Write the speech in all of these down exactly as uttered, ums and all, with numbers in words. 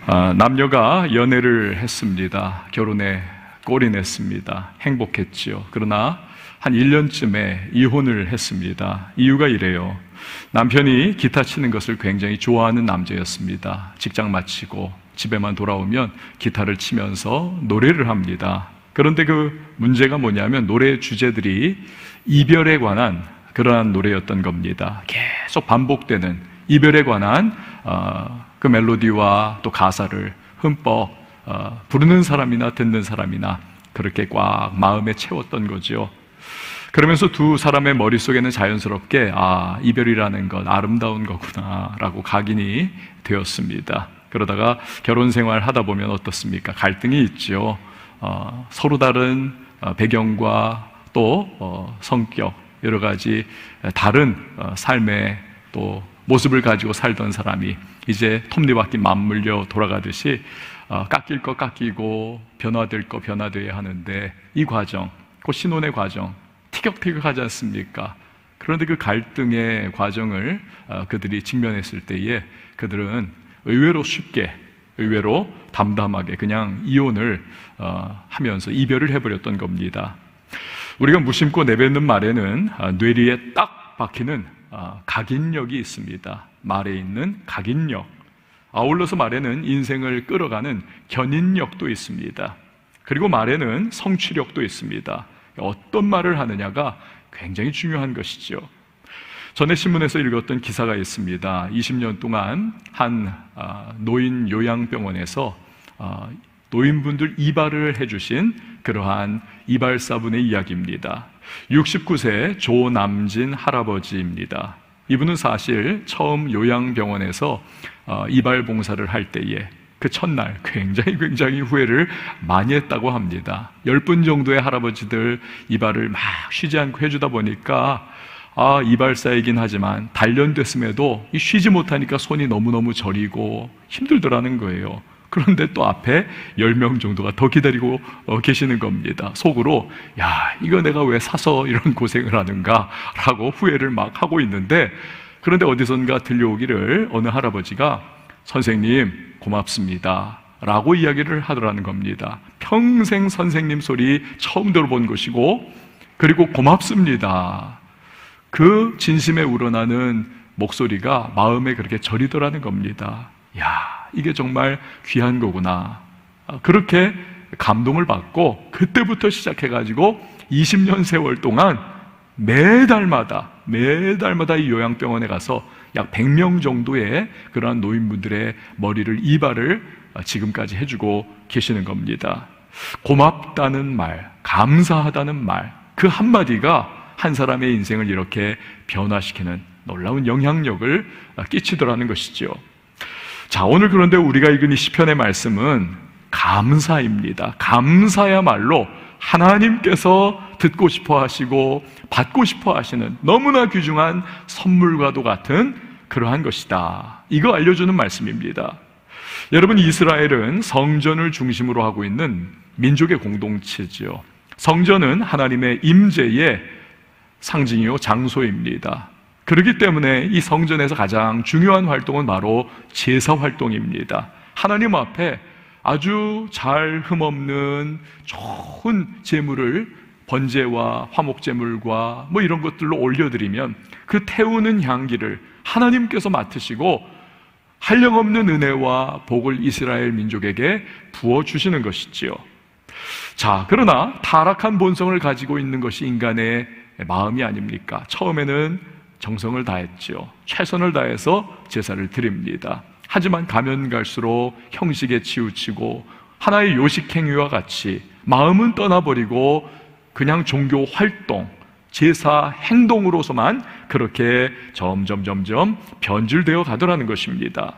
아, 남녀가 연애를 했습니다. 결혼에 꼴이 냈습니다. 행복했지요. 그러나 한 일 년쯤에 이혼을 했습니다. 이유가 이래요. 남편이 기타 치는 것을 굉장히 좋아하는 남자였습니다. 직장 마치고 집에만 돌아오면 기타를 치면서 노래를 합니다. 그런데 그 문제가 뭐냐면 노래 주제들이 이별에 관한 그러한 노래였던 겁니다. 계속 반복되는 이별에 관한 어, 그 멜로디와 또 가사를 흠뻑 어, 부르는 사람이나 듣는 사람이나 그렇게 꽉 마음에 채웠던 거죠. 그러면서 두 사람의 머릿속에는 자연스럽게 아, 이별이라는 건 아름다운 거구나 라고 각인이 되었습니다. 그러다가 결혼 생활 하다 보면 어떻습니까? 갈등이 있죠. 어, 서로 다른 배경과 또 어, 성격, 여러 가지 다른 어, 삶의 또 모습을 가지고 살던 사람이 이제 톱니바퀴 맞물려 돌아가듯이 어, 깎일 거 깎이고 변화될 거 변화돼야 하는데 이 과정, 그 신혼의 과정 티격태격하지 않습니까? 그런데 그 갈등의 과정을 어, 그들이 직면했을 때에 그들은 의외로 쉽게, 의외로 담담하게 그냥 이혼을 어, 하면서 이별을 해버렸던 겁니다. 우리가 무심코 내뱉는 말에는 어, 뇌리에 딱 박히는 어, 각인력이 있습니다. 말에 있는 각인력. 아울러서 말에는 인생을 끌어가는 견인력도 있습니다. 그리고 말에는 성취력도 있습니다. 어떤 말을 하느냐가 굉장히 중요한 것이죠. 전에 신문에서 읽었던 기사가 있습니다. 이십 년 동안 한 노인 요양병원에서 노인분들 이발을 해주신 그러한 이발사분의 이야기입니다. 육십구 세 조남진 할아버지입니다. 이분은 사실 처음 요양병원에서 이발 봉사를 할 때에 그 첫날 굉장히 굉장히 후회를 많이 했다고 합니다. 열 분 정도의 할아버지들 이발을 막 쉬지 않고 해주다 보니까 아, 이발사이긴 하지만 단련됐음에도 쉬지 못하니까 손이 너무너무 저리고 힘들더라는 거예요. 그런데 또 앞에 열 명 정도가 더 기다리고 계시는 겁니다. 속으로 야, 이거 내가 왜 사서 이런 고생을 하는가 라고 후회를 막 하고 있는데, 그런데 어디선가 들려오기를 어느 할아버지가 선생님 고맙습니다 라고 이야기를 하더라는 겁니다. 평생 선생님 소리 처음 들어본 것이고, 그리고 고맙습니다, 그 진심에 우러나는 목소리가 마음에 그렇게 저리더라는 겁니다. 야, 이게 정말 귀한 거구나. 그렇게 감동을 받고 그때부터 시작해가지고 이십 년 세월 동안 매달마다 매달마다 이 요양병원에 가서 약 백 명 정도의 그러한 노인분들의 머리를 이발을 지금까지 해주고 계시는 겁니다. 고맙다는 말, 감사하다는 말, 그 한마디가 한 사람의 인생을 이렇게 변화시키는 놀라운 영향력을 끼치더라는 것이죠. 자, 오늘 그런데 우리가 읽은 이 시편의 말씀은 감사입니다. 감사야말로 하나님께서 듣고 싶어 하시고 받고 싶어 하시는 너무나 귀중한 선물과도 같은 그러한 것이다. 이거 알려주는 말씀입니다. 여러분, 이스라엘은 성전을 중심으로 하고 있는 민족의 공동체죠. 성전은 하나님의 임재의 상징이요 장소입니다. 그렇기 때문에 이 성전에서 가장 중요한 활동은 바로 제사 활동입니다. 하나님 앞에 아주 잘 흠없는 좋은 제물을 번제와 화목제물과 뭐 이런 것들로 올려드리면 그 태우는 향기를 하나님께서 맡으시고 한량없는 은혜와 복을 이스라엘 민족에게 부어주시는 것이지요. 자, 그러나 타락한 본성을 가지고 있는 것이 인간의 마음이 아닙니까? 처음에는 정성을 다했죠. 최선을 다해서 제사를 드립니다. 하지만 가면 갈수록 형식에 치우치고 하나의 요식행위와 같이 마음은 떠나버리고 그냥 종교 활동, 제사 행동으로서만 그렇게 점점 점점 변질되어 가더라는 것입니다.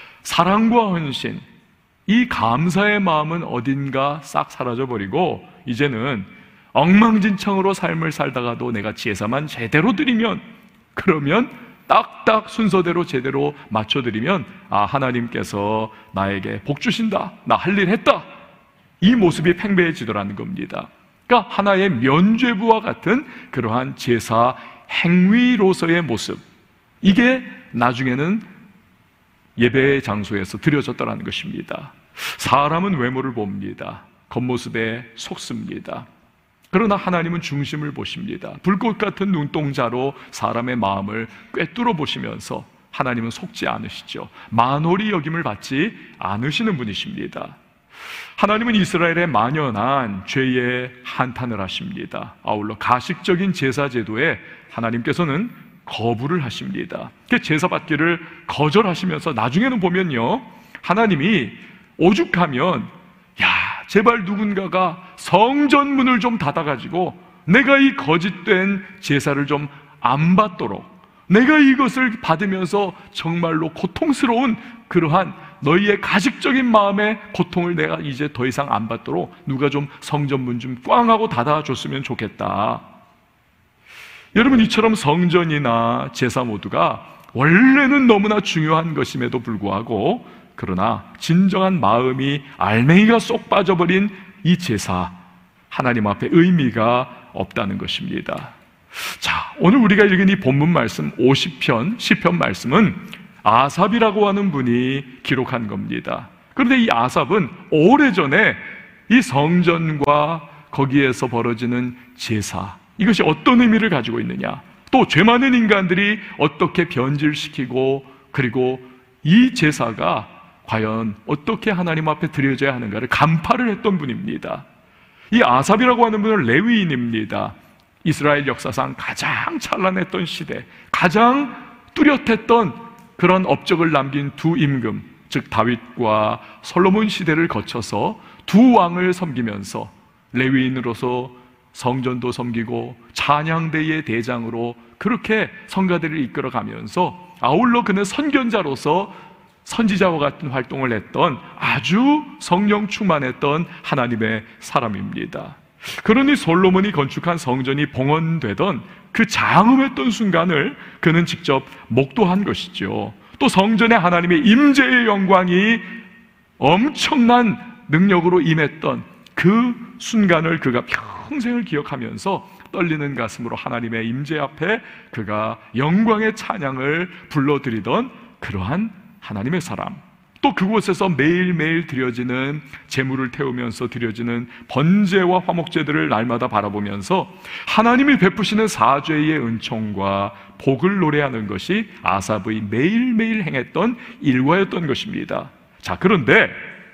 사랑과 헌신, 이 감사의 마음은 어딘가 싹 사라져버리고 이제는 엉망진창으로 삶을 살다가도 내가 제사만 제대로 드리면, 그러면 딱딱 순서대로 제대로 맞춰드리면 아, 하나님께서 나에게 복 주신다, 나 할 일 했다, 이 모습이 팽배해지더라는 겁니다. 그러니까 하나의 면죄부와 같은 그러한 제사 행위로서의 모습, 이게 나중에는 예배의 장소에서 드려졌다는 것입니다. 사람은 외모를 봅니다. 겉모습에 속습니다. 그러나 하나님은 중심을 보십니다. 불꽃 같은 눈동자로 사람의 마음을 꿰뚫어 보시면서 하나님은 속지 않으시죠. 만홀히 여김을 받지 않으시는 분이십니다. 하나님은 이스라엘의 만연한 죄에 한탄을 하십니다. 아울러 가식적인 제사 제도에 하나님께서는 거부를 하십니다. 그 제사 받기를 거절하시면서 나중에는 보면요, 하나님이 오죽하면 야, 제발 누군가가 성전 문을 좀 닫아가지고 내가 이 거짓된 제사를 좀 안 받도록, 내가 이것을 받으면서 정말로 고통스러운 그러한 너희의 가식적인 마음의 고통을 내가 이제 더 이상 안 받도록 누가 좀 성전문 좀 꽝 하고 닫아줬으면 좋겠다. 여러분, 이처럼 성전이나 제사 모두가 원래는 너무나 중요한 것임에도 불구하고, 그러나 진정한 마음이 알맹이가 쏙 빠져버린 이 제사, 하나님 앞에 의미가 없다는 것입니다. 자, 오늘 우리가 읽은 이 본문 말씀 오십 편, 시편 말씀은 아삽이라고 하는 분이 기록한 겁니다. 그런데 이 아삽은 오래전에 이 성전과 거기에서 벌어지는 제사, 이것이 어떤 의미를 가지고 있느냐, 또 죄 많은 인간들이 어떻게 변질시키고, 그리고 이 제사가 과연 어떻게 하나님 앞에 드려져야 하는가를 간파를 했던 분입니다. 이 아삽이라고 하는 분은 레위인입니다. 이스라엘 역사상 가장 찬란했던 시대, 가장 뚜렷했던 그런 업적을 남긴 두 임금, 즉 다윗과 솔로몬 시대를 거쳐서 두 왕을 섬기면서 레위인으로서 성전도 섬기고 찬양대의 대장으로 그렇게 성가대를 이끌어가면서 아울러 그는 선견자로서 선지자와 같은 활동을 했던 아주 성령 충만했던 하나님의 사람입니다. 그러니 솔로몬이 건축한 성전이 봉헌되던 그 장엄했던 순간을 그는 직접 목도한 것이죠. 또 성전에 하나님의 임재의 영광이 엄청난 능력으로 임했던 그 순간을 그가 평생을 기억하면서 떨리는 가슴으로 하나님의 임재 앞에 그가 영광의 찬양을 불러드리던 그러한 하나님의 사람, 또 그곳에서 매일매일 드려지는 제물을 태우면서 드려지는 번제와 화목제들을 날마다 바라보면서 하나님이 베푸시는 사죄의 은총과 복을 노래하는 것이 아삽의 매일매일 행했던 일과였던 것입니다. 자, 그런데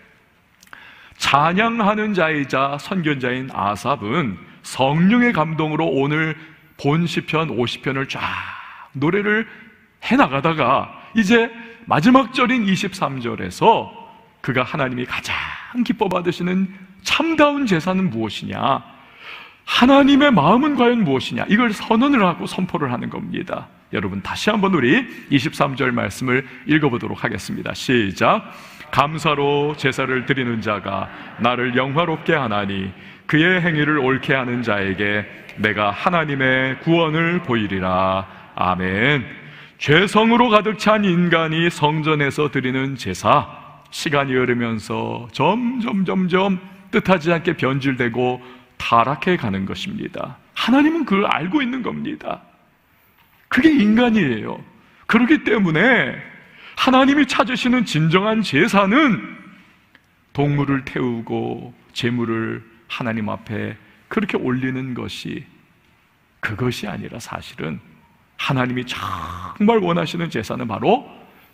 찬양하는 자이자 선견자인 아삽은 성령의 감동으로 오늘 본 시편 오십 편을 쫙 노래를 해나가다가 이제 마지막 절인 이십삼 절에서 그가 하나님이 가장 기뻐 받으시는 참다운 제사는 무엇이냐, 하나님의 마음은 과연 무엇이냐, 이걸 선언을 하고 선포를 하는 겁니다. 여러분, 다시 한번 우리 이십삼 절 말씀을 읽어보도록 하겠습니다. 시작. 감사로 제사를 드리는 자가 나를 영화롭게 하나니 그의 행위를 옳게 하는 자에게 내가 하나님의 구원을 보이리라. 아멘. 죄성으로 가득 찬 인간이 성전에서 드리는 제사, 시간이 흐르면서 점점 점점 뜻하지 않게 변질되고 타락해 가는 것입니다. 하나님은 그걸 알고 있는 겁니다. 그게 인간이에요. 그렇기 때문에 하나님이 찾으시는 진정한 제사는 동물을 태우고 제물을 하나님 앞에 그렇게 올리는 것이, 그것이 아니라 사실은 하나님이 정말 원하시는 제사는 바로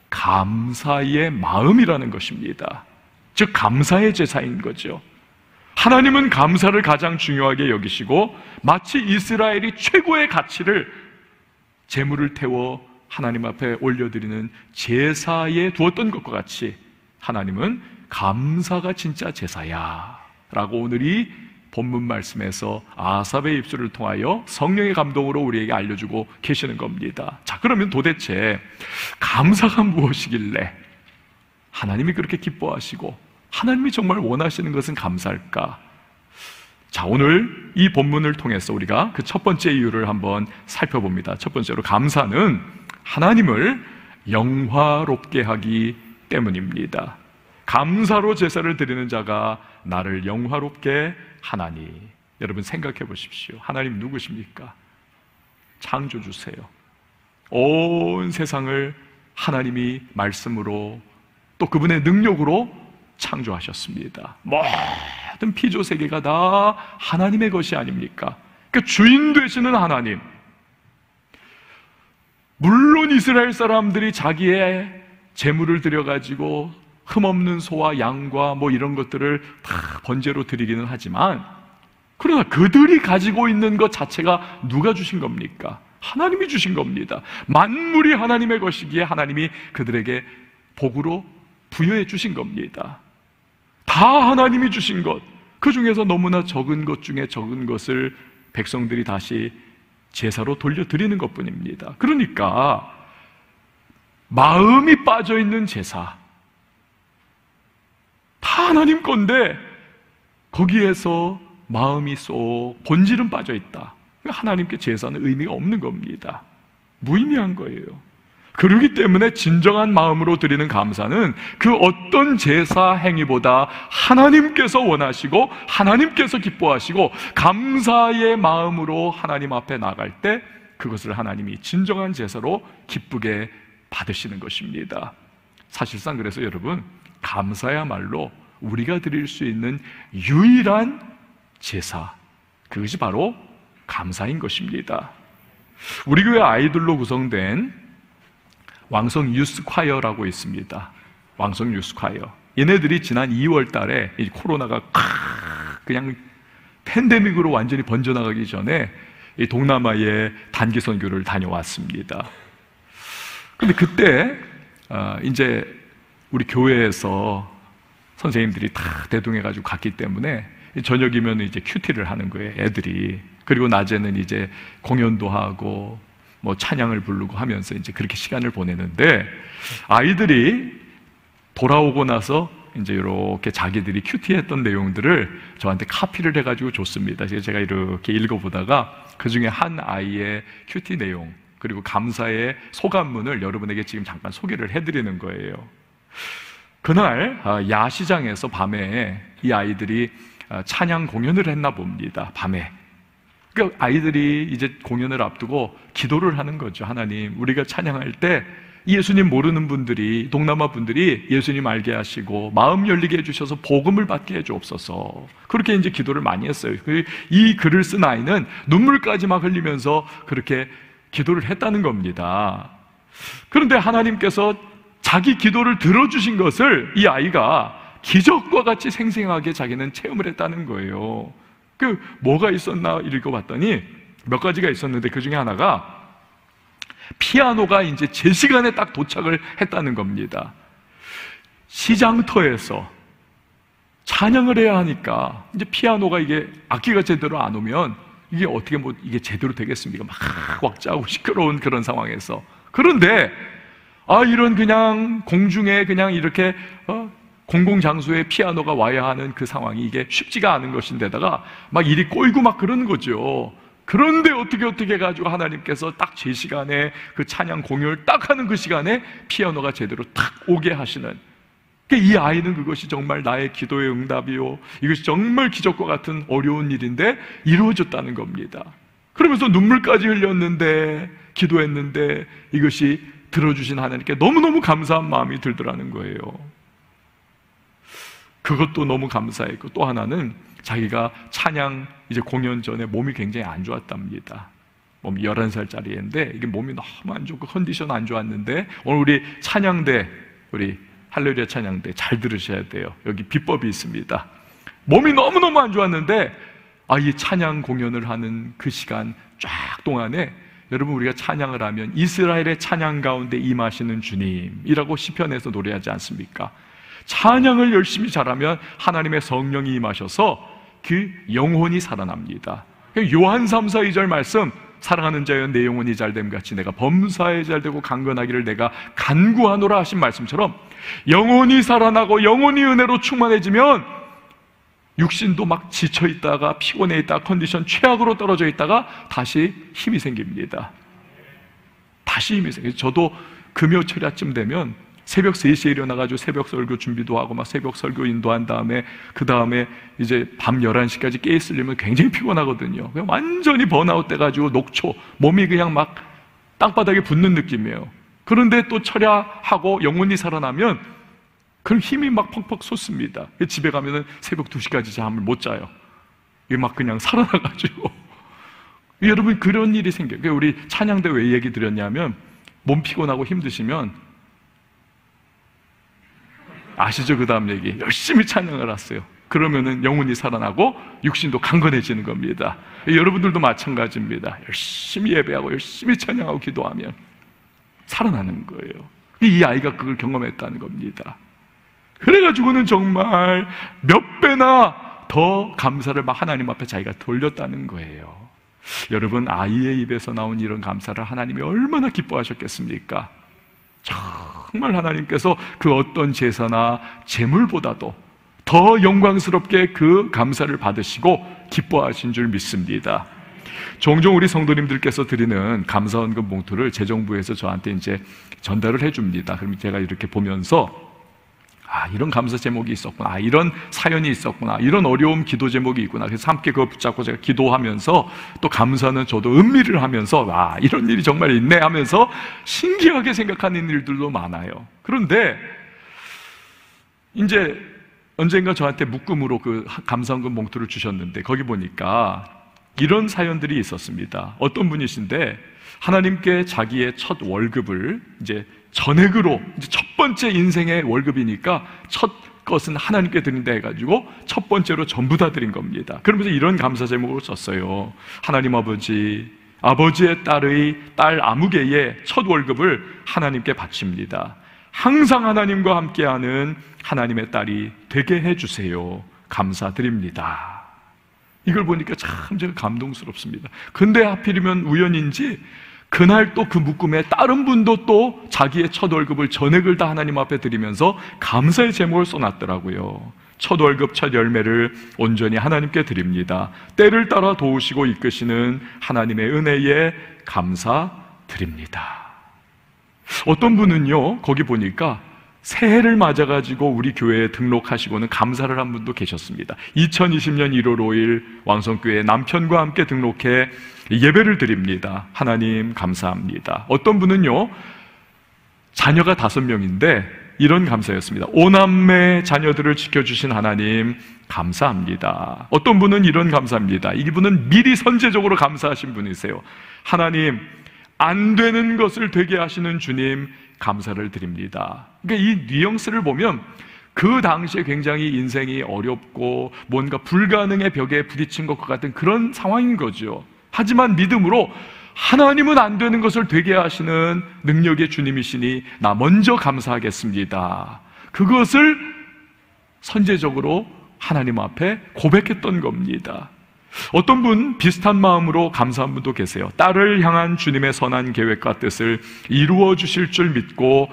감사의 마음이라는 것입니다. 즉 감사의 제사인 거죠. 하나님은 감사를 가장 중요하게 여기시고 마치 이스라엘이 최고의 가치를 제물을 태워 하나님 앞에 올려드리는 제사에 두었던 것과 같이 하나님은 감사가 진짜 제사야 라고 오늘 이 본문 말씀에서 아삽의 입술을 통하여 성령의 감동으로 우리에게 알려주고 계시는 겁니다. 자, 그러면 도대체 감사가 무엇이길래 하나님이 그렇게 기뻐하시고 하나님이 정말 원하시는 것은 감사일까? 자, 오늘 이 본문을 통해서 우리가 그 첫 번째 이유를 한번 살펴봅니다. 첫 번째로, 감사는 하나님을 영화롭게 하기 때문입니다. 감사로 제사를 드리는 자가 나를 영화롭게 하나니. 여러분 생각해 보십시오. 하나님 누구십니까? 창조주세요. 온 세상을 하나님이 말씀으로 또 그분의 능력으로 창조하셨습니다. 모든 피조 세계가 다 하나님의 것이 아닙니까? 그러니까 주인 되시는 하나님. 물론 이스라엘 사람들이 자기의 재물을 들여가지고 흠없는 소와 양과 뭐 이런 것들을 다 번제로 드리기는 하지만, 그러나 그들이 가지고 있는 것 자체가 누가 주신 겁니까? 하나님이 주신 겁니다. 만물이 하나님의 것이기에 하나님이 그들에게 복으로 부여해 주신 겁니다. 다 하나님이 주신 것, 그 중에서 너무나 적은 것 중에 적은 것을 백성들이 다시 제사로 돌려드리는 것뿐입니다. 그러니까 마음이 빠져있는 제사, 다 하나님 건데 거기에서 마음이 쏙, 본질은 빠져있다. 하나님께 제사는 의미가 없는 겁니다. 무의미한 거예요. 그렇기 때문에 진정한 마음으로 드리는 감사는 그 어떤 제사 행위보다 하나님께서 원하시고 하나님께서 기뻐하시고 감사의 마음으로 하나님 앞에 나갈 때 그것을 하나님이 진정한 제사로 기쁘게 받으시는 것입니다. 사실상 그래서 여러분, 감사야말로 우리가 드릴 수 있는 유일한 제사, 그것이 바로 감사인 것입니다. 우리 교회 아이들로 구성된 왕성 유스 콰이어라고 있습니다. 왕성 유스 콰이어. 얘네들이 지난 이월 달에 이 코로나가 그냥 팬데믹으로 완전히 번져나가기 전에 이 동남아에 단기 선교를 다녀왔습니다. 근데 그때 이제 우리 교회에서 선생님들이 다 대동해가지고 갔기 때문에 저녁이면 이제 큐티를 하는 거예요, 애들이. 그리고 낮에는 이제 공연도 하고 뭐 찬양을 부르고 하면서 이제 그렇게 시간을 보내는데, 아이들이 돌아오고 나서 이제 이렇게 자기들이 큐티했던 내용들을 저한테 카피를 해가지고 줬습니다. 그래서 제가 이렇게 읽어보다가 그 중에 한 아이의 큐티 내용, 그리고 감사의 소감문을 여러분에게 지금 잠깐 소개를 해드리는 거예요. 그날 야시장에서 밤에 이 아이들이 찬양 공연을 했나 봅니다. 밤에. 그러니까 아이들이 이제 공연을 앞두고 기도를 하는 거죠. 하나님, 우리가 찬양할 때 예수님 모르는 분들이, 동남아 분들이 예수님 알게 하시고 마음 열리게 해주셔서 복음을 받게 해주옵소서. 그렇게 이제 기도를 많이 했어요. 이 글을 쓴 아이는 눈물까지 막 흘리면서 그렇게 기도를 했다는 겁니다. 그런데 하나님께서 자기 기도를 들어주신 것을 이 아이가 기적과 같이 생생하게 자기는 체험을 했다는 거예요. 그 뭐가 있었나 읽어봤더니 몇 가지가 있었는데 그 중에 하나가 피아노가 이제 제 시간에 딱 도착을 했다는 겁니다. 시장터에서 찬양을 해야 하니까 이제 피아노가 이게 악기가 제대로 안 오면 이게 어떻게 뭐 이게 제대로 되겠습니까? 막 왁자고 시끄러운 그런 상황에서. 그런데 아 이런 그냥 공중에 그냥 이렇게 어? 공공장소에 피아노가 와야 하는 그 상황이 이게 쉽지가 않은 것인데다가 막 일이 꼬이고 막 그러는 거죠. 그런데 어떻게 어떻게 해가지고 하나님께서 딱 제 시간에 그 찬양 공연을 딱 하는 그 시간에 피아노가 제대로 딱 오게 하시는, 이 아이는 그것이 정말 나의 기도의 응답이요, 이것이 정말 기적과 같은 어려운 일인데 이루어졌다는 겁니다. 그러면서 눈물까지 흘렸는데, 기도했는데 이것이 들어주신 하나님께 너무너무 감사한 마음이 들더라는 거예요. 그것도 너무 감사했고, 또 하나는 자기가 찬양 이제 공연 전에 몸이 굉장히 안 좋았답니다. 몸이 열한 살짜리인데 이게 몸이 너무 안 좋고 컨디션 안 좋았는데, 오늘 우리 찬양대, 우리 할렐루야 찬양대 잘 들으셔야 돼요. 여기 비법이 있습니다. 몸이 너무너무 안 좋았는데 아, 이 찬양 공연을 하는 그 시간 쫙 동안에 여러분, 우리가 찬양을 하면 이스라엘의 찬양 가운데 임하시는 주님이라고 시편에서 노래하지 않습니까? 찬양을 열심히 잘하면 하나님의 성령이 임하셔서 그 영혼이 살아납니다. 요한 삼 사 이 절 말씀, 사랑하는 자여 내 영혼이 잘됨 같이 내가 범사에 잘되고 강건하기를 내가 간구하노라 하신 말씀처럼, 영혼이 살아나고 영혼이 은혜로 충만해지면 육신도 막 지쳐있다가 피곤해 있다가 컨디션 최악으로 떨어져 있다가 다시 힘이 생깁니다. 다시 힘이 생겨요. 저도 금요철야쯤 되면 새벽 세 시에 일어나가지고 새벽 설교 준비도 하고 막 새벽 설교 인도한 다음에 그 다음에 이제 밤 열한 시까지 깨 있으려면 굉장히 피곤하거든요. 그냥 완전히 번아웃 돼가지고 녹초, 몸이 그냥 막 땅바닥에 붙는 느낌이에요. 그런데 또 철야하고 영혼이 살아나면 그럼 힘이 막 펑펑 솟습니다. 집에 가면은 새벽 두 시까지 잠을 못 자요. 이게 막 그냥 살아나가지고. 여러분, 그런 일이 생겨요. 우리 찬양대 왜 얘기 드렸냐면, 몸 피곤하고 힘드시면, 아시죠? 그 다음 얘기. 열심히 찬양을 하세요. 그러면은 영혼이 살아나고 육신도 강건해지는 겁니다. 여러분들도 마찬가지입니다. 열심히 예배하고 열심히 찬양하고 기도하면 살아나는 거예요. 이 아이가 그걸 경험했다는 겁니다. 그래가지고는 정말 몇 배나 더 감사를 막 하나님 앞에 자기가 돌렸다는 거예요. 여러분, 아이의 입에서 나온 이런 감사를 하나님이 얼마나 기뻐하셨겠습니까? 정말 하나님께서 그 어떤 제사나 제물보다도 더 영광스럽게 그 감사를 받으시고 기뻐하신 줄 믿습니다. 종종 우리 성도님들께서 드리는 감사헌금 봉투를 재정부에서 저한테 이제 전달을 해줍니다. 그럼 제가 이렇게 보면서, 아, 이런 감사 제목이 있었구나, 아, 이런 사연이 있었구나, 이런 어려움 기도 제목이 있구나. 그래서 함께 그거 붙잡고 제가 기도하면서 또 감사는 저도 음미를 하면서, 아, 이런 일이 정말 있네 하면서 신기하게 생각하는 일들도 많아요. 그런데 이제 언젠가 저한테 묶음으로 그 감사헌금 봉투를 주셨는데, 거기 보니까 이런 사연들이 있었습니다. 어떤 분이신데 하나님께 자기의 첫 월급을 이제 전액으로, 이제 첫 번째 인생의 월급이니까 첫 것은 하나님께 드린다 해가지고 첫 번째로 전부 다 드린 겁니다. 그러면서 이런 감사 제목으로 썼어요. 하나님 아버지, 아버지의 딸의 딸 아무개의 첫 월급을 하나님께 바칩니다. 항상 하나님과 함께하는 하나님의 딸이 되게 해주세요. 감사드립니다. 이걸 보니까 참 제가 감동스럽습니다. 근데 하필이면 우연인지 그날 또 그 묶음에 다른 분도 또 자기의 첫 월급을 전액을 다 하나님 앞에 드리면서 감사의 제목을 써놨더라고요. 첫 월급 첫 열매를 온전히 하나님께 드립니다. 때를 따라 도우시고 이끄시는 하나님의 은혜에 감사드립니다. 어떤 분은요, 거기 보니까 새해를 맞아가지고 우리 교회에 등록하시고는 감사를 한 분도 계셨습니다. 이천이십 년 일월 오일 왕성교회 남편과 함께 등록해 예배를 드립니다. 하나님 감사합니다. 어떤 분은요, 자녀가 다섯 명인데 이런 감사였습니다. 오남매 자녀들을 지켜주신 하나님 감사합니다. 어떤 분은 이런 감사합니다. 이분은 미리 선제적으로 감사하신 분이세요. 하나님, 안 되는 것을 되게 하시는 주님 감사를 드립니다. 그러니까 이 뉘앙스를 보면 그 당시에 굉장히 인생이 어렵고 뭔가 불가능의 벽에 부딪힌 것과 같은 그런 상황인 거죠. 하지만 믿음으로 하나님은 안 되는 것을 되게 하시는 능력의 주님이시니 나 먼저 감사하겠습니다. 그것을 선제적으로 하나님 앞에 고백했던 겁니다. 어떤 분 비슷한 마음으로 감사한 분도 계세요. 딸을 향한 주님의 선한 계획과 뜻을 이루어 주실 줄 믿고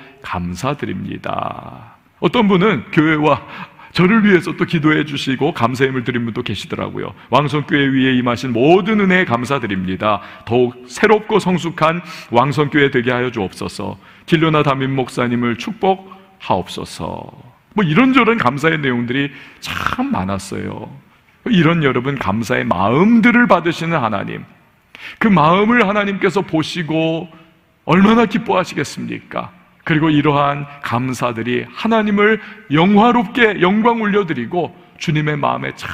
감사드립니다. 어떤 분은 교회와 저를 위해서 또 기도해 주시고 감사의 힘을 드린 분도 계시더라고요. 왕성교회 위에 임하신 모든 은혜에 감사드립니다. 더욱 새롭고 성숙한 왕성교회 되게 하여 주옵소서. 길로나 담임 목사님을 축복하옵소서. 뭐 이런저런 감사의 내용들이 참 많았어요. 이런 여러분 감사의 마음들을 받으시는 하나님, 그 마음을 하나님께서 보시고 얼마나 기뻐하시겠습니까? 그리고 이러한 감사들이 하나님을 영화롭게 영광 올려드리고 주님의 마음에 참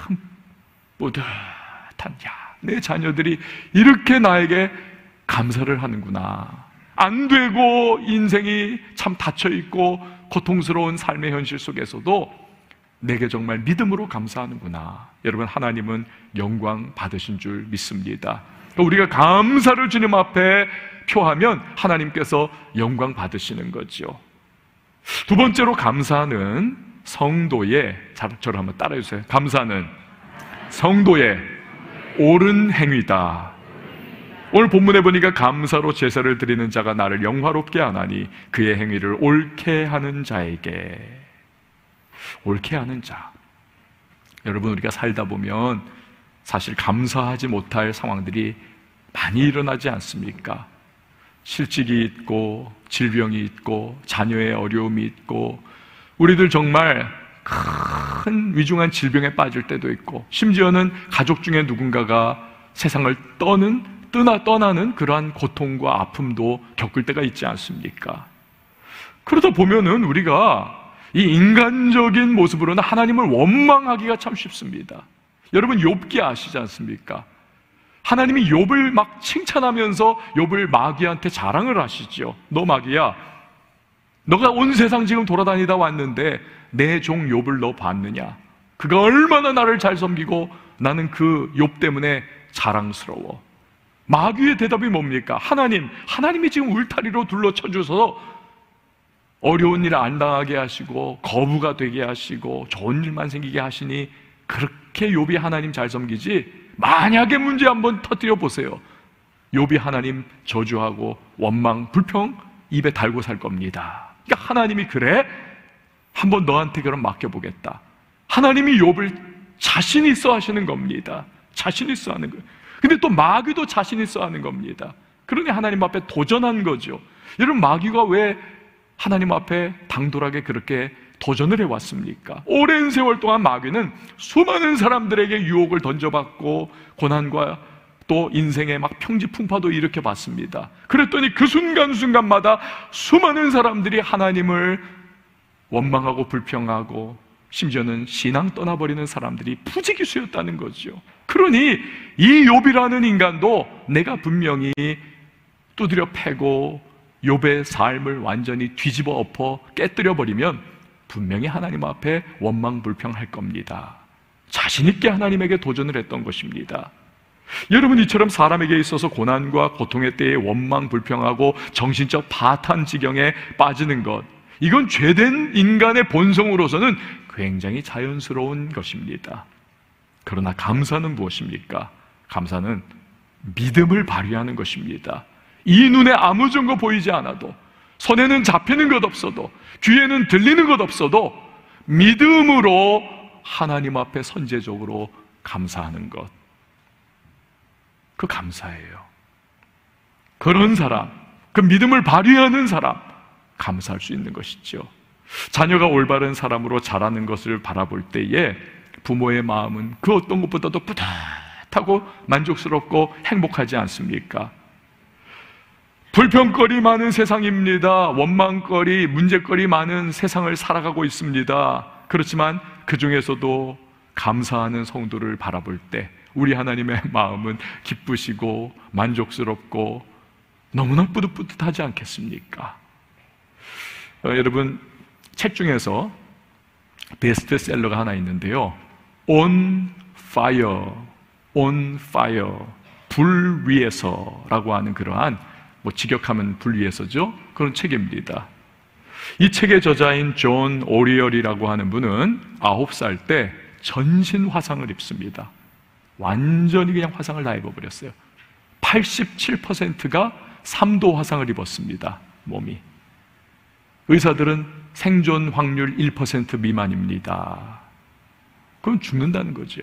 뿌듯한, 야, 내 자녀들이 이렇게 나에게 감사를 하는구나. 안 되고 인생이 참 닫혀있고 고통스러운 삶의 현실 속에서도 내게 정말 믿음으로 감사하는구나. 여러분, 하나님은 영광 받으신 줄 믿습니다. 우리가 감사를 주님 앞에 표하면 하나님께서 영광 받으시는 거죠. 두 번째로 감사는 성도의, 저를 한번 따라해주세요. 감사는 성도의 옳은 행위다. 오늘 본문에 보니까 감사로 제사를 드리는 자가 나를 영화롭게 하나니 그의 행위를 옳게 하는 자에게. 옳게 하는 자. 여러분, 우리가 살다 보면 사실 감사하지 못할 상황들이 많이 일어나지 않습니까? 실직이 있고 질병이 있고 자녀의 어려움이 있고 우리들 정말 큰 위중한 질병에 빠질 때도 있고 심지어는 가족 중에 누군가가 세상을 떠는, 떠나, 떠나는 그러한 고통과 아픔도 겪을 때가 있지 않습니까? 그러다 보면은 우리가 이 인간적인 모습으로는 하나님을 원망하기가 참 쉽습니다. 여러분 욥기 아시지 않습니까? 하나님이 욥을 막 칭찬하면서 욥을 마귀한테 자랑을 하시죠. 너 마귀야, 너가 온 세상 지금 돌아다니다 왔는데 내 종 욥을 너 봤느냐? 그가 얼마나 나를 잘 섬기고 나는 그 욥 때문에 자랑스러워. 마귀의 대답이 뭡니까? 하나님, 하나님이 지금 울타리로 둘러쳐 주셔서 어려운 일 안 당하게 하시고 거부가 되게 하시고 좋은 일만 생기게 하시니 그렇게 욥이 하나님 잘 섬기지? 만약에 문제 한번 터뜨려 보세요. 욥이 하나님 저주하고 원망, 불평 입에 달고 살 겁니다. 그러니까 하나님이 그래? 한번 너한테 그럼 맡겨보겠다. 하나님이 욥을 자신 있어 하시는 겁니다. 자신 있어 하는 거예요. 근데 또 마귀도 자신 있어 하는 겁니다. 그러니 하나님 앞에 도전한 거죠. 여러분 마귀가 왜 하나님 앞에 당돌하게 그렇게 도전을 해왔습니까? 오랜 세월 동안 마귀는 수많은 사람들에게 유혹을 던져봤고 고난과 또 인생의 막 평지풍파도 일으켜봤습니다. 그랬더니 그 순간순간마다 수많은 사람들이 하나님을 원망하고 불평하고 심지어는 신앙 떠나버리는 사람들이 부지기수였다는 거죠. 그러니 이 욥이라는 인간도 내가 분명히 두드려 패고 욥의 삶을 완전히 뒤집어 엎어 깨뜨려 버리면 분명히 하나님 앞에 원망불평할 겁니다. 자신 있게 하나님에게 도전을 했던 것입니다. 여러분 이처럼 사람에게 있어서 고난과 고통의 때에 원망불평하고 정신적 파탄 지경에 빠지는 것, 이건 죄된 인간의 본성으로서는 굉장히 자연스러운 것입니다. 그러나 감사는 무엇입니까? 감사는 믿음을 발휘하는 것입니다. 이 눈에 아무 증거 보이지 않아도, 손에는 잡히는 것 없어도, 귀에는 들리는 것 없어도 믿음으로 하나님 앞에 선제적으로 감사하는 것, 그 감사예요. 그런 사람, 그 믿음을 발휘하는 사람, 감사할 수 있는 것이죠. 자녀가 올바른 사람으로 자라는 것을 바라볼 때에 부모의 마음은 그 어떤 것보다도 뿌듯하고 만족스럽고 행복하지 않습니까? 불평거리 많은 세상입니다. 원망거리, 문제거리 많은 세상을 살아가고 있습니다. 그렇지만 그 중에서도 감사하는 성도를 바라볼 때 우리 하나님의 마음은 기쁘시고 만족스럽고 너무나 뿌듯뿌듯하지 않겠습니까? 어, 여러분 책 중에서 베스트셀러가 하나 있는데요, On Fire, On Fire, 불 위에서라고 하는 그러한, 뭐 직역하면 불 위에서죠, 그런 책입니다. 이 책의 저자인 존 오리얼이라고 하는 분은 아홉 살 때 전신 화상을 입습니다. 완전히 그냥 화상을 다 입어버렸어요. 팔십칠 퍼센트가 삼 도 화상을 입었습니다, 몸이. 의사들은 생존 확률 일 퍼센트 미만입니다. 그럼 죽는다는 거죠.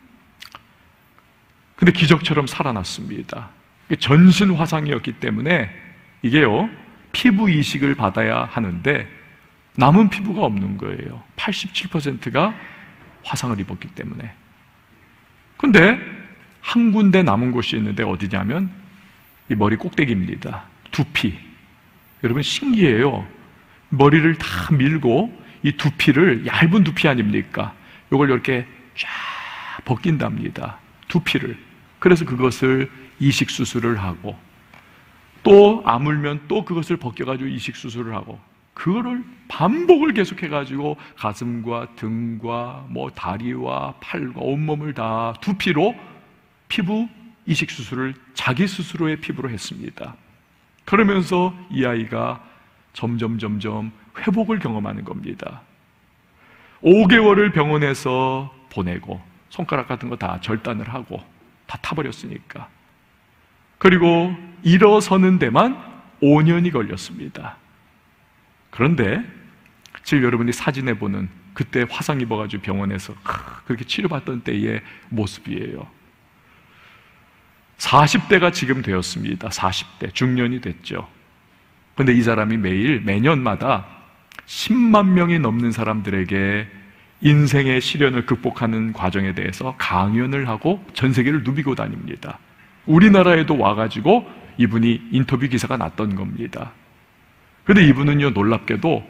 근데 기적처럼 살아났습니다. 전신 화상이었기 때문에 이게요, 피부 이식을 받아야 하는데 남은 피부가 없는 거예요. 팔십칠 퍼센트가 화상을 입었기 때문에. 근데 한 군데 남은 곳이 있는데 어디냐면 이 머리 꼭대기입니다. 두피. 여러분 신기해요. 머리를 다 밀고 이 두피를, 얇은 두피 아닙니까? 이걸 이렇게 쫙 벗긴답니다. 두피를. 그래서 그것을 이식 수술을 하고, 또 아물면 또 그것을 벗겨가지고 이식 수술을 하고, 그거를 반복을 계속해가지고 가슴과 등과 뭐 다리와 팔과 온몸을 다 두피로 피부 이식 수술을 자기 스스로의 피부로 했습니다. 그러면서 이 아이가 점점 점점 회복을 경험하는 겁니다. 오 개월을 병원에서 보내고 손가락 같은 거 다 절단을 하고 다 타버렸으니까. 그리고 일어서는 데만 오 년이 걸렸습니다. 그런데 지금 여러분이 사진에 보는 그때 화상 입어가지고 병원에서 그렇게 치료받던 때의 모습이에요. 사십 대가 지금 되었습니다. 사십 대, 중년이 됐죠. 그런데 이 사람이 매일, 매년마다 십만 명이 넘는 사람들에게 인생의 시련을 극복하는 과정에 대해서 강연을 하고 전 세계를 누비고 다닙니다. 우리나라에도 와가지고 이분이 인터뷰 기사가 났던 겁니다. 그런데 이분은요, 놀랍게도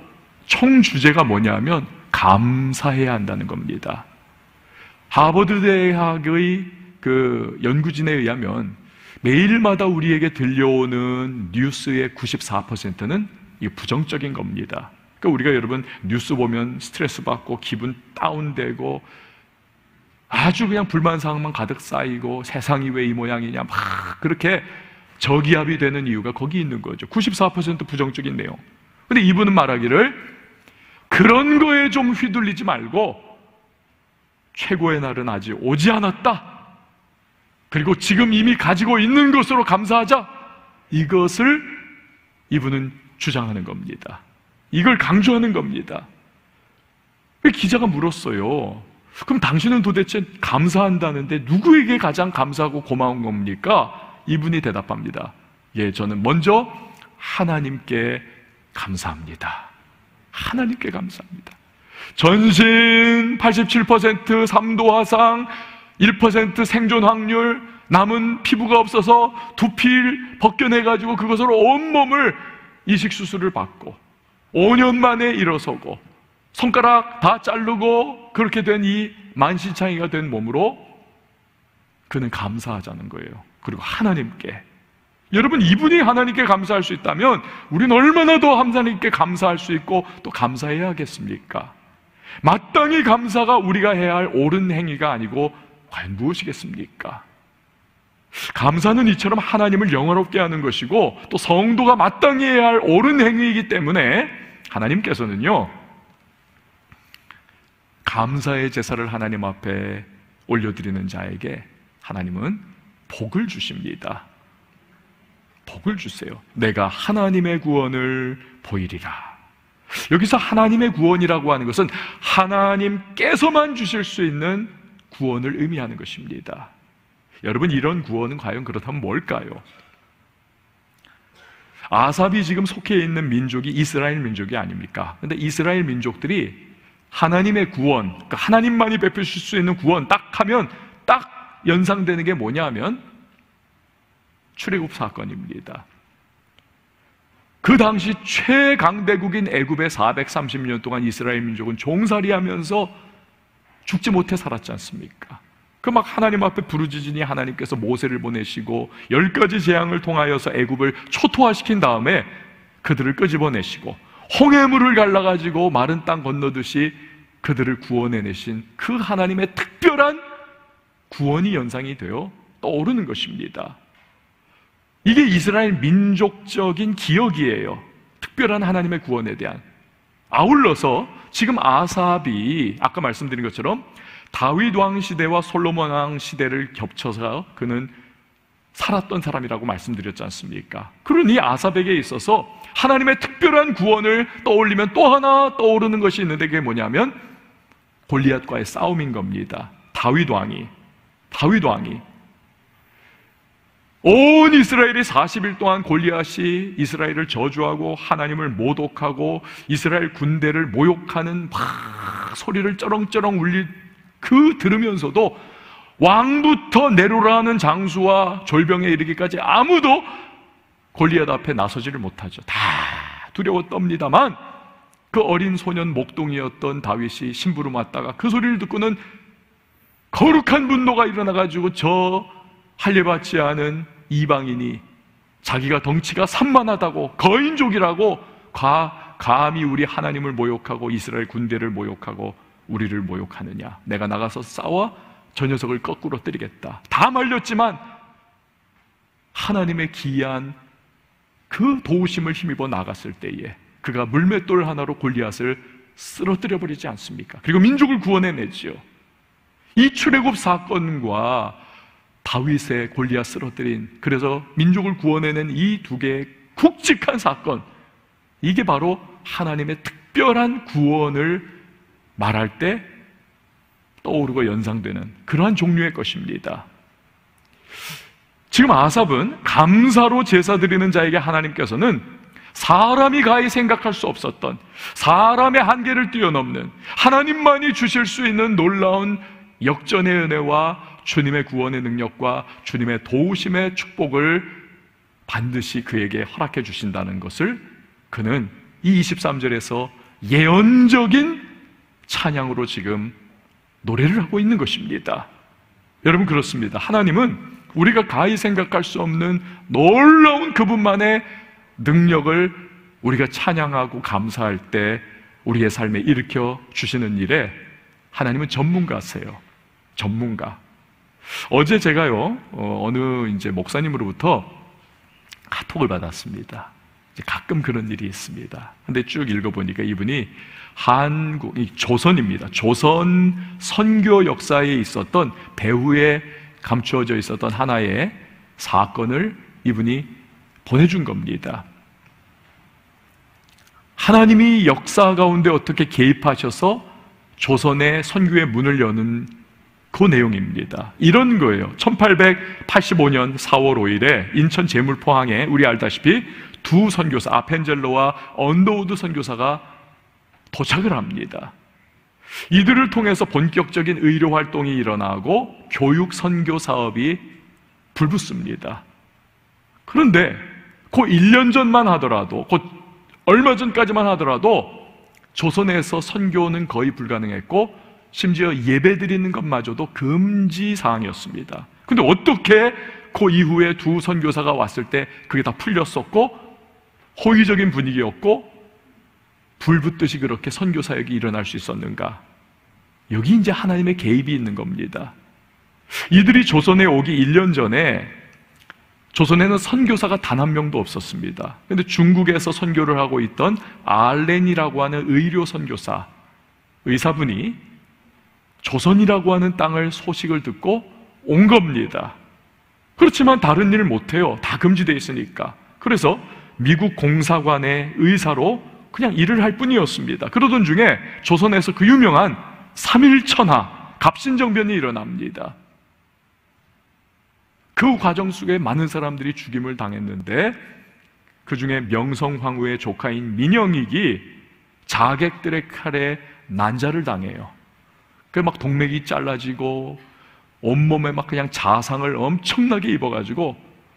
총 주제가 뭐냐면 감사해야 한다는 겁니다. 하버드 대학의 그 연구진에 의하면 매일마다 우리에게 들려오는 뉴스의 구십사 퍼센트는 이 부정적인 겁니다. 그러니까 우리가 여러분 뉴스 보면 스트레스 받고 기분 다운되고 아주 그냥 불만 사항만 가득 쌓이고 세상이 왜 이 모양이냐 막 그렇게 저기압이 되는 이유가 거기 있는 거죠. 구십사 퍼센트 부정적인 내용. 근데 이분은 말하기를 그런 거에 좀 휘둘리지 말고 최고의 날은 아직 오지 않았다. 그리고 지금 이미 가지고 있는 것으로 감사하자. 이것을 이분은 주장하는 겁니다. 이걸 강조하는 겁니다. 기자가 물었어요. 그럼 당신은 도대체 감사한다는데 누구에게 가장 감사하고 고마운 겁니까? 이분이 대답합니다. 예, 저는 먼저 하나님께 감사합니다. 하나님께 감사합니다. 전신 팔십칠 퍼센트 삼도 화상, 일 퍼센트 생존 확률, 남은 피부가 없어서 두피를 벗겨내가지고 그것으로 온몸을 이식수술을 받고 오 년 만에 일어서고 손가락 다 자르고 그렇게 된 이 만신창이가 된 몸으로 그는 감사하자는 거예요. 그리고 하나님께, 여러분 이분이 하나님께 감사할 수 있다면 우리는 얼마나 더 하나님께 감사할 수 있고 또 감사해야 하겠습니까? 마땅히 감사가 우리가 해야 할 옳은 행위가 아니고 과연 무엇이겠습니까? 감사는 이처럼 하나님을 영화롭게 하는 것이고 또 성도가 마땅히 해야 할 옳은 행위이기 때문에 하나님께서는요 감사의 제사를 하나님 앞에 올려드리는 자에게 하나님은 복을 주십니다. 복을 주세요. 내가 하나님의 구원을 보이리라. 여기서 하나님의 구원이라고 하는 것은 하나님께서만 주실 수 있는 구원을 의미하는 것입니다. 여러분 이런 구원은 과연 그렇다면 뭘까요? 아삽이 지금 속해 있는 민족이 이스라엘 민족이 아닙니까? 그런데 이스라엘 민족들이 하나님의 구원, 그러니까 하나님만이 베푸실 수 있는 구원 딱 하면 딱 연상되는 게 뭐냐 하면 출애굽 사건입니다. 그 당시 최강대국인 애굽에 사백삼십 년 동안 이스라엘 민족은 종살이하면서 죽지 못해 살았지 않습니까? 그 막 하나님 앞에 부르짖으니 하나님께서 모세를 보내시고 열 가지 재앙을 통하여서 애굽을 초토화시킨 다음에 그들을 끄집어내시고 홍해물을 갈라가지고 마른 땅 건너듯이 그들을 구원해내신 그 하나님의 특별한 구원이 연상이 되어 떠오르는 것입니다. 이게 이스라엘 민족적인 기억이에요. 특별한 하나님의 구원에 대한. 아울러서 지금 아삽이 아까 말씀드린 것처럼 다윗 왕 시대와 솔로몬 왕 시대를 겹쳐서 그는 살았던 사람이라고 말씀드렸지 않습니까? 그러니 아삽에게 있어서 하나님의 특별한 구원을 떠올리면 또 하나 떠오르는 것이 있는데 그게 뭐냐면 골리앗과의 싸움인 겁니다. 다윗 왕이 다윗 왕이 온 이스라엘이 사십 일 동안 골리앗이 이스라엘을 저주하고 하나님을 모독하고 이스라엘 군대를 모욕하는 막 소리를 쩌렁쩌렁 울릴 그 들으면서도 왕부터 네로라는 장수와 졸병에 이르기까지 아무도 골리앗 앞에 나서지를 못하죠. 다 두려워 떱니다만 그 어린 소년 목동이었던 다윗이 심부름 왔다가 그 소리를 듣고는 거룩한 분노가 일어나가지고 저 할례받지 않은 이방인이 자기가 덩치가 산만하다고 거인족이라고 가, 감히 우리 하나님을 모욕하고 이스라엘 군대를 모욕하고 우리를 모욕하느냐, 내가 나가서 싸워 저 녀석을 거꾸로 때리겠다. 다 말렸지만 하나님의 기이한 그 도우심을 힘입어 나갔을 때에 그가 물맷돌 하나로 골리앗을 쓰러뜨려 버리지 않습니까? 그리고 민족을 구원해내지요. 이 출애굽 사건과 다윗의 골리앗 쓰러뜨린, 그래서 민족을 구원해낸 이 두 개의 굵직한 사건, 이게 바로 하나님의 특별한 구원을 말할 때 떠오르고 연상되는 그러한 종류의 것입니다. 지금 아삽은 감사로 제사 드리는 자에게 하나님께서는 사람이 가히 생각할 수 없었던, 사람의 한계를 뛰어넘는 하나님만이 주실 수 있는 놀라운 역전의 은혜와 주님의 구원의 능력과 주님의 도우심의 축복을 반드시 그에게 허락해 주신다는 것을 그는 이 이십삼 절에서 예언적인 찬양으로 지금 노래를 하고 있는 것입니다. 여러분, 그렇습니다. 하나님은 우리가 가히 생각할 수 없는 놀라운 그분만의 능력을 우리가 찬양하고 감사할 때 우리의 삶에 일으켜 주시는 일에 하나님은 전문가세요. 전문가. 어제 제가요, 어, 어느 이제 목사님으로부터 카톡을 받았습니다. 이제 가끔 그런 일이 있습니다. 근데 쭉 읽어보니까 이분이 한국, 조선입니다. 조선 선교 역사에 있었던 배후에 감추어져 있었던 하나의 사건을 이분이 보내준 겁니다. 하나님이 역사 가운데 어떻게 개입하셔서 조선의 선교의 문을 여는 그 내용입니다. 이런 거예요. 천팔백팔십오 년 사월 오일에 인천 제물포항에 우리 알다시피 두 선교사, 아펜젤로와 언더우드 선교사가 도착을 합니다. 이들을 통해서 본격적인 의료 활동이 일어나고 교육 선교 사업이 불붙습니다. 그런데 그 일 년 전만 하더라도, 곧 얼마 전까지만 하더라도 조선에서 선교는 거의 불가능했고 심지어 예배 드리는 것마저도 금지 사항이었습니다. 근데 어떻게 그 이후에 두 선교사가 왔을 때 그게 다 풀렸었고 호의적인 분위기였고 불붙듯이 그렇게 선교 사역이 일어날 수 있었는가? 여기 이제 하나님의 개입이 있는 겁니다. 이들이 조선에 오기 일 년 전에 조선에는 선교사가 단 한 명도 없었습니다. 그런데 중국에서 선교를 하고 있던 알렌이라고 하는 의료 선교사, 의사분이 조선이라고 하는 땅을 소식을 듣고 온 겁니다. 그렇지만 다른 일을 못해요. 다 금지되어 있으니까. 그래서 미국 공사관의 의사로 그냥 일을 할 뿐이었습니다. 그러던 중에 조선에서 그 유명한 삼일천하 갑신정변이 일어납니다. 그 과정 속에 많은 사람들이 죽임을 당했는데 그 중에 명성황후의 조카인 민영익이 자객들의 칼에 난자를 당해요. 그 막 동맥이 잘라지고 온몸에 막 그냥 자상을 엄청나게 입어가지고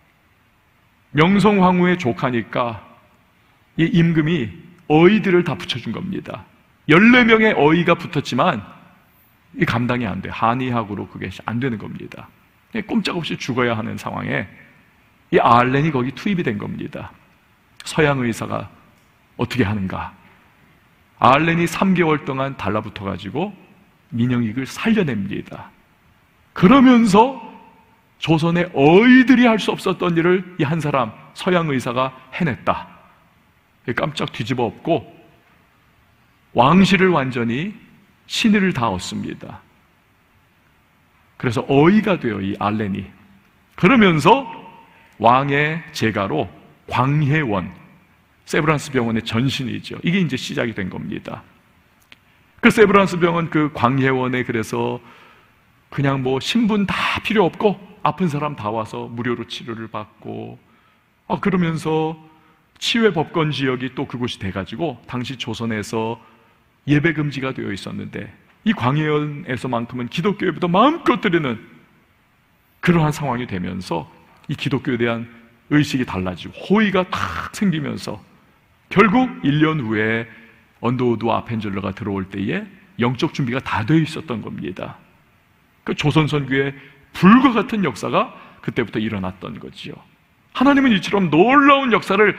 명성황후의 조카니까 이 임금이 어이들을 다 붙여준 겁니다. 열네 명의 어이가 붙었지만 이 감당이 안 돼. 한의학으로 그게 안 되는 겁니다. 꼼짝없이 죽어야 하는 상황에 이 알렌이 거기 투입이 된 겁니다. 서양 의사가 어떻게 하는가? 알렌이 삼 개월 동안 달라붙어가지고 민영익을 살려냅니다. 그러면서 조선의 어이들이 할 수 없었던 일을 이 한 사람 서양 의사가 해냈다. 깜짝 뒤집어 엎고 왕실을 완전히 신의를 다 얻습니다. 그래서 어이가 돼요, 이 알렌이. 그러면서 왕의 제가로 광해원, 세브란스 병원의 전신이죠. 이게 이제 시작이 된 겁니다. 그 세브란스 병원 그 광해원에 그래서 그냥 뭐 신분 다 필요 없고 아픈 사람 다 와서 무료로 치료를 받고, 아, 그러면서 치외 법권 지역이 또 그곳이 돼가지고 당시 조선에서 예배 금지가 되어 있었는데 이 광해원에서만큼은 기독교에보다 마음껏 드리는 그러한 상황이 되면서 이 기독교에 대한 의식이 달라지고 호의가 탁 생기면서 결국 일 년 후에 언더우드 아펜젤러가 들어올 때에 영적 준비가 다 되어 있었던 겁니다. 그 조선 선교의 불과 같은 역사가 그때부터 일어났던 거지요. 하나님은 이처럼 놀라운 역사를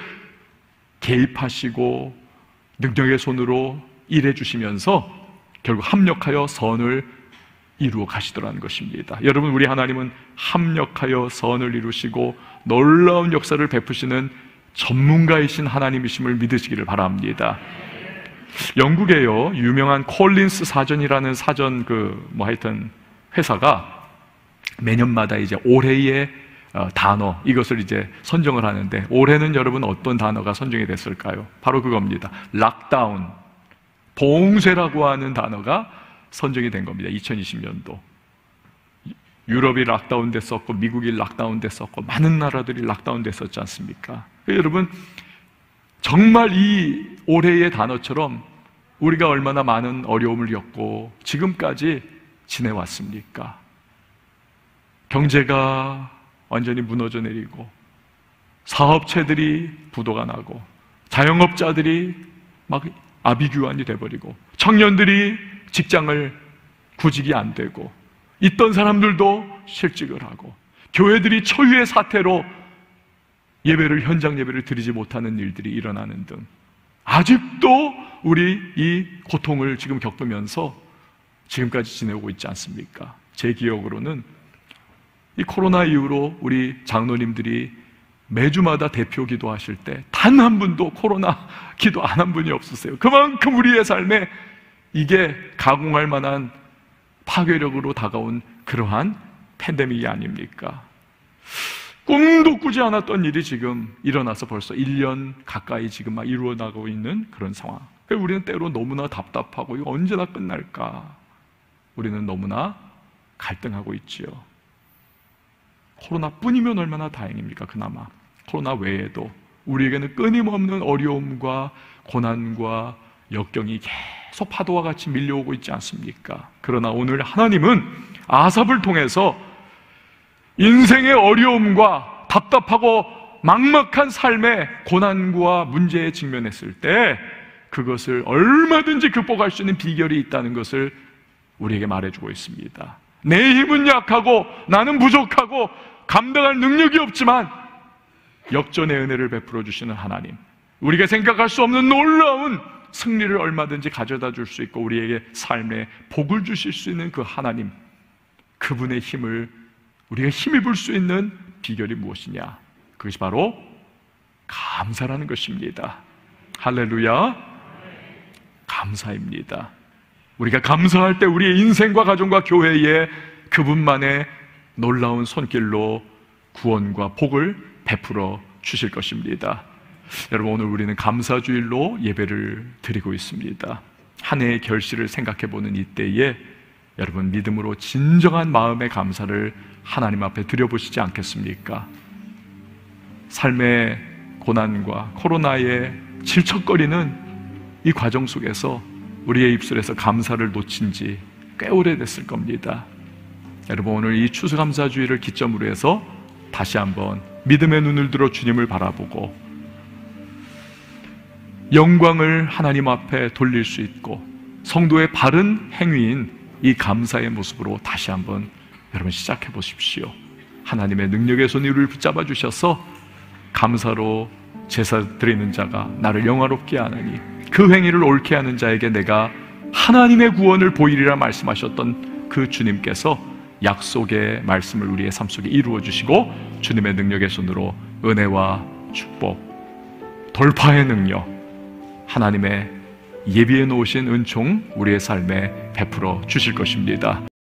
개입하시고 능력의 손으로 일해 주시면서 결국 합력하여 선을 이루어 가시더라는 것입니다. 여러분, 우리 하나님은 합력하여 선을 이루시고 놀라운 역사를 베푸시는 전문가이신 하나님이심을 믿으시기를 바랍니다. 영국에요, 유명한 콜린스 사전이라는 사전 그 뭐 하여튼 회사가 매년마다 이제 올해의 어, 단어, 이것을 이제 선정을 하는데 올해는 여러분 어떤 단어가 선정이 됐을까요? 바로 그겁니다. 락다운, 봉쇄라고 하는 단어가 선정이 된 겁니다. 이천이십 년도 유럽이 락다운 됐었고 미국이 락다운 됐었고 많은 나라들이 락다운 됐었지 않습니까? 여러분, 정말 이 올해의 단어처럼 우리가 얼마나 많은 어려움을 겪고 지금까지 지내왔습니까? 경제가 완전히 무너져 내리고 사업체들이 부도가 나고 자영업자들이 막 아비규환이 돼버리고, 청년들이 직장을 구직이 안 되고, 있던 사람들도 실직을 하고, 교회들이 초유의 사태로 예배를, 현장 예배를 드리지 못하는 일들이 일어나는 등 아직도 우리 이 고통을 지금 겪으면서 지금까지 지내오고 있지 않습니까? 제 기억으로는 이 코로나 이후로 우리 장로님들이 매주마다 대표 기도하실 때 단 한 분도 코로나 기도 안 한 분이 없었어요. 그만큼 우리의 삶에 이게 가공할 만한 파괴력으로 다가온 그러한 팬데믹이 아닙니까? 꿈도 꾸지 않았던 일이 지금 일어나서 벌써 일 년 가까이 지금 막 이루어나가고 있는 그런 상황. 우리는 때로 너무나 답답하고 이거 언제나 끝날까? 우리는 너무나 갈등하고 있지요. 코로나뿐이면 얼마나 다행입니까? 그나마 코로나 외에도 우리에게는 끊임없는 어려움과 고난과 역경이 계속 파도와 같이 밀려오고 있지 않습니까? 그러나 오늘 하나님은 아삽을 통해서 인생의 어려움과 답답하고 막막한 삶의 고난과 문제에 직면했을 때 그것을 얼마든지 극복할 수 있는 비결이 있다는 것을 우리에게 말해주고 있습니다. 내 힘은 약하고 나는 부족하고 감당할 능력이 없지만 역전의 은혜를 베풀어 주시는 하나님, 우리가 생각할 수 없는 놀라운 승리를 얼마든지 가져다 줄 수 있고 우리에게 삶에 복을 주실 수 있는 그 하나님, 그분의 힘을 우리가 힘입을 수 있는 비결이 무엇이냐? 그것이 바로 감사라는 것입니다. 할렐루야! 감사입니다. 우리가 감사할 때 우리의 인생과 가정과 교회에 그분만의 놀라운 손길로 구원과 복을 베풀어 주실 것입니다. 여러분, 오늘 우리는 감사주일로 예배를 드리고 있습니다. 한 해의 결실을 생각해보는 이때에 여러분, 믿음으로 진정한 마음의 감사를 하나님 앞에 드려보시지 않겠습니까? 삶의 고난과 코로나의 질척거리는 이 과정 속에서 우리의 입술에서 감사를 놓친 지 꽤 오래됐을 겁니다. 여러분, 오늘 이 추수감사주의를 기점으로 해서 다시 한번 믿음의 눈을 들어 주님을 바라보고 영광을 하나님 앞에 돌릴 수 있고 성도의 바른 행위인 이 감사의 모습으로 다시 한번 여러분 시작해 보십시오. 하나님의 능력의 손이 우리를 붙잡아 주셔서 감사로 제사 드리는 자가 나를 영화롭게 하나니 그 행위를 옳게 하는 자에게 내가 하나님의 구원을 보이리라 말씀하셨던 그 주님께서 약속의 말씀을 우리의 삶 속에 이루어 주시고 주님의 능력의 손으로 은혜와 축복, 돌파의 능력, 하나님의 예비해 놓으신 은총 우리의 삶에 베풀어 주실 것입니다.